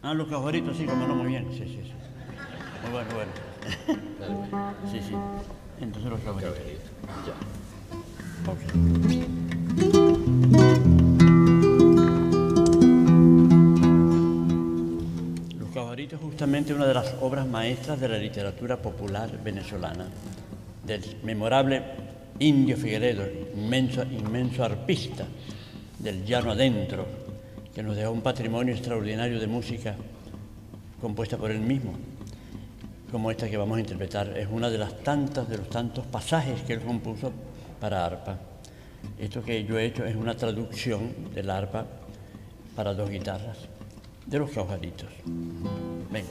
Ah, los cajoritos, sí, como no, muy bien. Sí, sí, sí. Muy bueno, bueno. Sí, sí. Entonces los cajoritos. Ya. Ok. Los cajoritos es justamente una de las obras maestras de la literatura popular venezolana, del memorable Indio Figueredo, inmenso arpista del llano adentro, que nos dejó un patrimonio extraordinario de música compuesta por él mismo, como esta que vamos a interpretar. Es una de los tantos pasajes que él compuso para arpa. Esto que yo he hecho es una traducción del arpa para dos guitarras, de los cajoritos. Ven.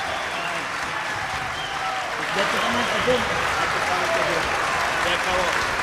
Ya acabó.